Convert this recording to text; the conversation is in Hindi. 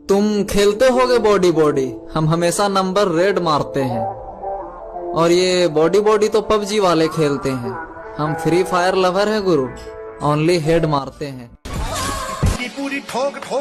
तुम खेलते होगे बॉडी बॉडी, हम हमेशा नंबर रेड मारते हैं। और ये बॉडी बॉडी तो पबजी वाले खेलते हैं, हम फ्री फायर लवर हैं गुरु, ओनली हेड मारते हैं। पूरी ठोक ठोक